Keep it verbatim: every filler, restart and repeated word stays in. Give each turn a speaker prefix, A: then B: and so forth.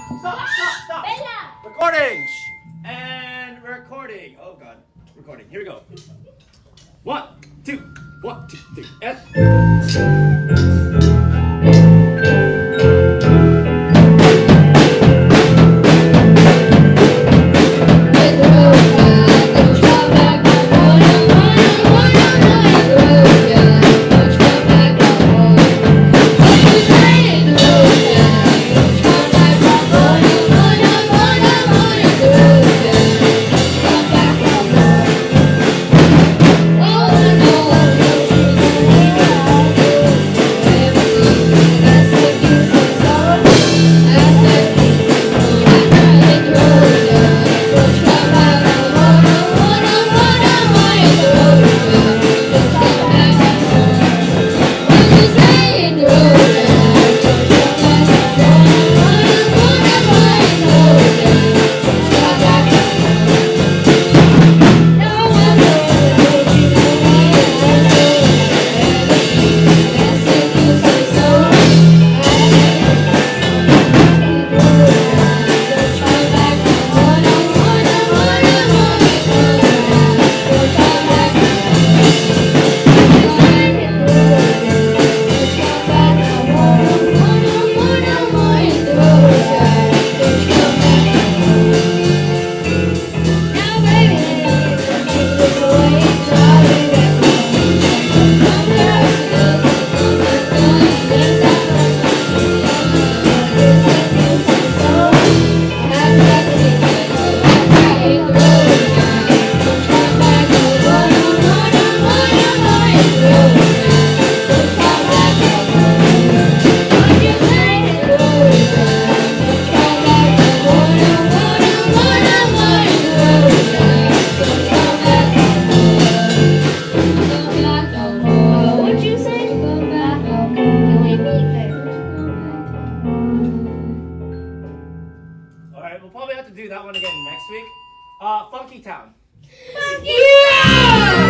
A: Stop! Stop! Stop!
B: Bella.
A: Recording! Shh. And recording. Oh god. Recording. Here we go. One, two, one, two, three, and... Alright, we'll probably have to do that one again next week. Uh, Funky Town.
B: Funky Town!